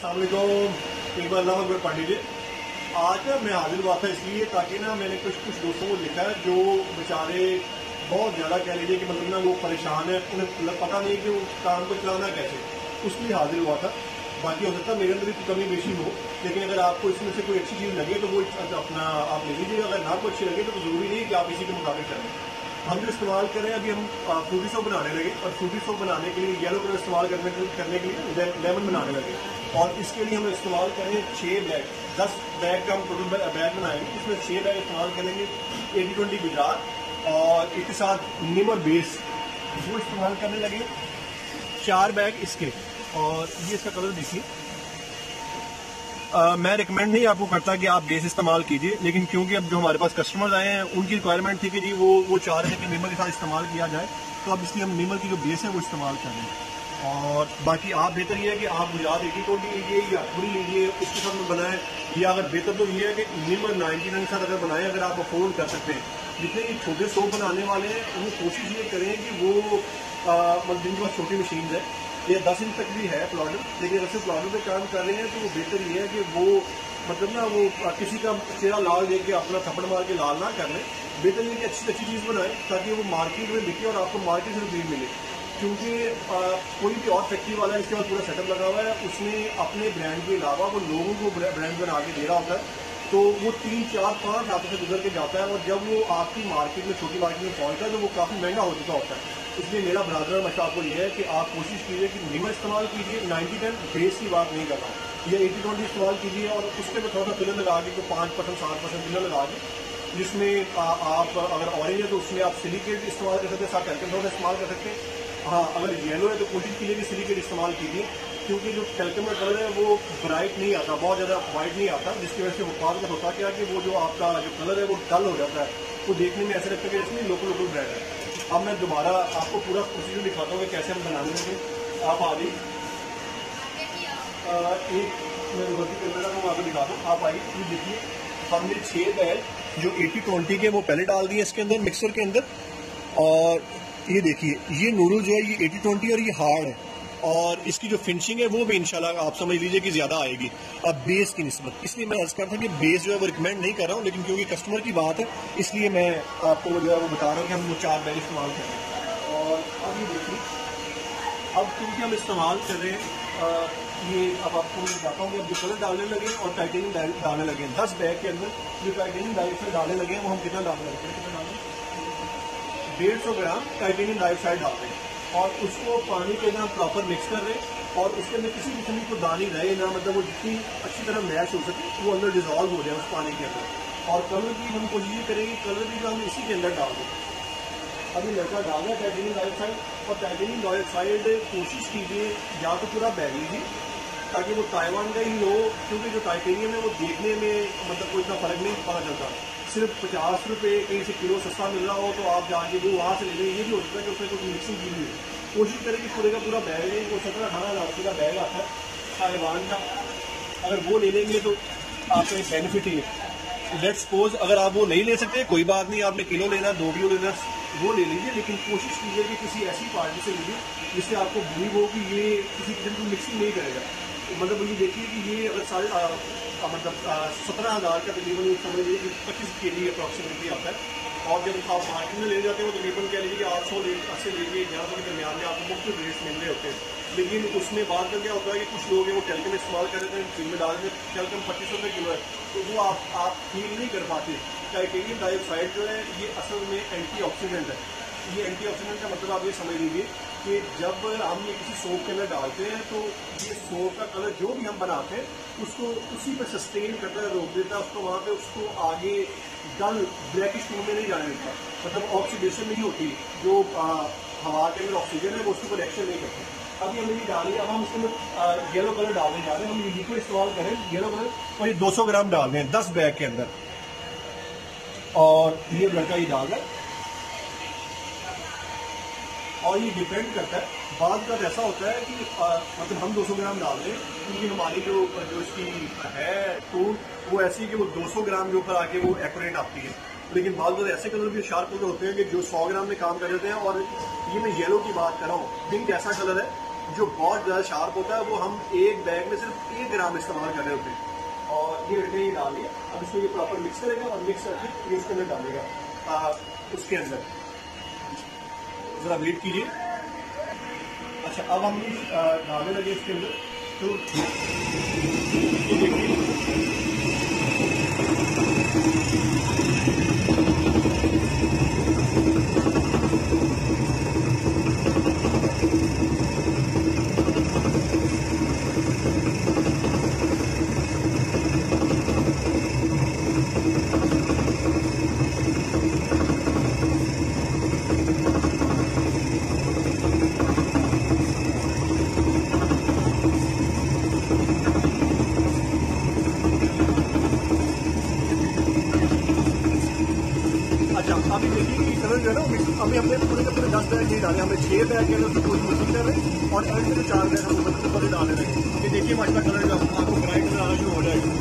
अस्सलाम वालेकुम। एक बार अल्लाह अकबर पढ़ लीजिए। आज ना मैं हाजिर हुआ था इसलिए ताकि ना मैंने कुछ दोस्तों को लिखा है जो बेचारे बहुत ज़्यादा कह लीजिए कि मतलब ना वो परेशान है, उन्हें पता नहीं कि वो काम को चलाना कैसे, उसके लिए हाजिर हुआ था। बाकी हो सकता है मेरे अंदर भी कमी बेशी हो, लेकिन अगर आपको इसमें से कोई अच्छी चीज़ लगे तो वो अपना आप ले लीजिए। अगर ना कोई अच्छी लगे तो ज़रूरी नहीं कि आप इसी के मुताबिक करें। हम जो इस्तेमाल करें अभी हम फ्रूटी सॉप बनाने लगे, और फ्रूटी सॉप बनाने के लिए येलो कलर इस्तेमाल करने के लिए लेमन बनाने लगे, और इसके लिए हम इस्तेमाल करें 6 बैग, 10 बैग का हम टोटल बैग बनाएंगे। इसमें 6 बैग इस्तेमाल करेंगे 80-20 गुजरात, और इसके साथ नीम और बेस वो इस्तेमाल करने लगे 4 बैग इसके। और ये इसका कलर देखिए, मैं रिकमेंड नहीं आपको करता कि आप बेस इस्तेमाल कीजिए, लेकिन क्योंकि अब जो हमारे पास कस्टमर्स आए हैं उनकी रिक्वायरमेंट थी कि जी वो चाह रहे थे कि नीमर के साथ इस्तेमाल किया जाए, तो अब इसलिए हम नीमर की जो बेस है वो इस्तेमाल कर रहे हैं। और बाकी आप बेहतर ये है कि आप गुजरात 80-20 लीजिए या पूरी लीजिए, उसके साथ में बनाएं। या अगर बेहतर तो ये है कि नीमर 99 के साथ अगर बनाएं, अगर आप अफोर्ड कर सकते हैं। जितने भी छोटे सोप बनाने वाले हैं वो कोशिश ये करें कि वो मतलब जिनके पास छोटी मशीन है, ये 10 इंच तक भी है प्लॉटर, लेकिन अगर सिर्फ प्लॉटर पे काम कर रहे हैं तो वो बेहतर ये है कि वो मतलब ना वो किसी का चेहरा लाल देख के अपना थप्पड़ मार के लाल ना कर लें। बेहतर ये कि अच्छी अच्छी चीज़ बनाएं ताकि वो मार्केट में बिके और आपको मार्केट से रिव्यू मिले। क्योंकि कोई भी और फैक्ट्री वाला इसके बाद पूरा सेटअप लगा हुआ है, उसने अपने ब्रांड के अलावा वो लोगों को ब्रांड बना के दे रहा होता है, तो वो 3, 4, 5 हाथों से गुजर के जाता है, और जब वो आपकी मार्केट में छोटी मार्केट में पहुंचता है तो वो काफ़ी महंगा हो चुका होता है। इसलिए मेरा ब्रादर मशवरा आपको ये है कि आप कोशिश कीजिए कि नीमर इस्तेमाल कीजिए, 90-10 बेस की बात नहीं कर रहा हूँ, या 80-20 इस्तेमाल कीजिए, और उसके में थोड़ा सा फिलर लगा के तो 5%, 7% फिलर लगा के, जिसमें आप अगर ऑरेंज है तो उसमें आप सिलिकेट इस्तेमाल कर सकते हैं, साथ कैल्शियम थोड़ा इस्तेमाल कर सकते हैं। हाँ, अगर येलो है तो कोशिश कीजिए कि सिलिकेट इस्तेमाल कीजिए, क्योंकि जो कैल्शियम का कलर है वो ब्राइट नहीं आता, बहुत ज़्यादा वाइट नहीं आता, जिसकी वजह से उत्पाद होता क्या कि वो जो आपका जो कलर है वो डल हो जाता है, वो देखने में ऐसा लगता है कि इसमें लोकल ब्रांड है। अब मैं दोबारा आपको पूरा प्रोसीजर दिखाता हूँ कि कैसे हम बनाने लगे। आप आ जाइए, एक मैं गलती कर रहा हूँ, मैं आपको दिखाता हूँ। आप आइए, ये देखिए हमने 6 बैग जो 80-20 के वो पहले डाल दिए इसके अंदर, मिक्सर के अंदर। और ये देखिए, ये नूडल जो है ये 80-20 और ये हार्ड है, और इसकी जो फिनिशिंग है वो भी इंशाल्लाह आप समझ लीजिए कि ज़्यादा आएगी अब बेस की निस्बत। इसलिए मैं अर्ज़ करता हूँ कि बेस जो है वो रिकमेंड नहीं कर रहा हूँ, लेकिन क्योंकि कस्टमर की बात है इसलिए मैं आपको जो है वो बता रहा हूँ कि हम वो 4 बैग इस्तेमाल कर रहे हैं। और अब ये देखिए, अब क्योंकि हम इस्तेमाल कर रहे हैं ये, अब आपको मैं बताता हूँ कि अब जो कलर डालने लगे और टाइटेनियम डालने लगे 10 बैग के अंदर जो टाइटेनियम डाइऑक्साइड डालने लगे वो हम कितना डालने लगे, कितना डालें, 150 ग्राम टाइटेनियम डाइऑक्साइड डाल रहे हैं, और उसको पानी के अंदर प्रॉपर मिक्स कर रहे हैं, और उसके अंदर किसी किस्म की दानी रहे ना, मतलब वो जितनी अच्छी तरह मैच हो सके वो अंदर डिजॉल्व हो जाए उस पानी के अंदर। और कलर की हम कोशिश करेंगे कलर भी हम इसी के अंदर डाल दें। अभी लड़का डाल रहा है टाइटेनियम डाइऑक्साइड, और टाइटेनियम डाइऑक्साइड कोशिश कीजिए या तो पूरा बैग लीजिए ताकि वो ताइवान का ही हो, क्योंकि जो टाइटेनियम है वो देखने में मतलब कोई इतना फ़र्क नहीं पता चलता। सिर्फ 50 रुपये कहीं से किलो सस्ता मिल रहा हो तो आप जाके वो वहाँ से ले लें, ये भी हो सकता है कि उसमें कुछ मिक्सिंग की हुई है। कोशिश करें कि पूरे का पूरा बैग लें, वो 17-18 हज़ार का बैग आता है ताइवान का, अगर वो ले लेंगे तो आपका एक बेनिफिट ही है। लेट्स सपोज अगर आप वो नहीं ले सकते कोई बात नहीं, आपने किलो लेना, 2 किलो लेना, वो ले लीजिए, लेकिन कोशिश कीजिए कि किसी ऐसी पार्टी से लीजिए जिससे आपको बिलीव हो कि ये किसी किस्म की मिक्सिंग नहीं करेगा। मतलब ये देखिए कि ये अगर मतलब 17,000 का तकरीबन समझ लीजिए कि 25 kg अप्रॉक्सीमेटली आता है, और जब आप मार्केट में ले जाते हो तो तकरीबन कह लीजिए कि 800 से लेके 1100 के दरमियान में आपको मुख्तलिफ रेट्स मिल रहे होते हैं। लेकिन उसमें बात का क्या होता है कि कुछ लोग हैं वो कैल्शियम इस्तेमाल कर रहे हैं, फ्रिज में डाल देते हैं, कैल्शियम 2500 रुपये किलो है, तो वो आप फील नहीं कर पाते। टाइटेनियम डाइऑक्साइड जो है ये असल में एंटीऑक्सीडेंट है। ये एंटीऑक्सीडेंट का मतलब आप ये समझ लीजिए कि जब हम ये किसी सोप के अंदर डालते हैं तो ये सोप का कलर जो भी हम बनाते हैं उसको उसी पर सस्टेन करता है, रोक देता है उसको, वहाँ पे उसको आगे डल ब्लैकिश टोन में नहीं जाने देता, मतलब ऑक्सीडेशन नहीं होती, जो हवा के अंदर ऑक्सीजन है वो उसके ऊपर रिएक्शन नहीं करती। अभी हमने ये डाली, अब हम उसके अंदर येलो कलर डालने जा रहे हैं, हम ये लिक्विड इस्तेमाल करें येलो कलर, और ये 200 ग्राम डाल दें 10 बैग के अंदर, और ये लड़का ये डाल है। और ये डिपेंड करता है, बाद का ऐसा होता है कि मतलब हम 200 ग्राम डाल दें क्योंकि हमारी जो इसकी है टूट वो ऐसी कि वो 200 ग्राम के ऊपर आके वो एक्यूरेट आती है, लेकिन बाद में ऐसे कलर भी शार्प कलर होते हैं कि जो 100 ग्राम में काम कर देते हैं। और ये मैं येलो की बात कर रहा हूँ, पिंक ऐसा कलर है जो बहुत ज़्यादा शार्प होता है वो हम एक बैग में सिर्फ 1 ग्राम इस्तेमाल कर रहे होते हैं। और ये ये डाल दिया। अब इसको ये प्रॉपर मिक्स करेगा और मिक्स करके ये उसके अंदर डालेगा। उसके अंदर ज़रा वेट कीजिए। अच्छा, अब हम डालने लगे इसके अंदर, तो ये देखिए अभी देखिए कि कलर जो है ना, अभी हमने पूरे के पूरे 10 बैग नहीं डाले, हमने 6 बैग के अंदर पूरी मिक्सिंग कर रहे हैं और एंड में 4 बैग हम ऊपर डालने लगे। ये देखिए माशाल्लाह कलर जो आपको ब्राइट नजर आना शुरू हो जाएगा।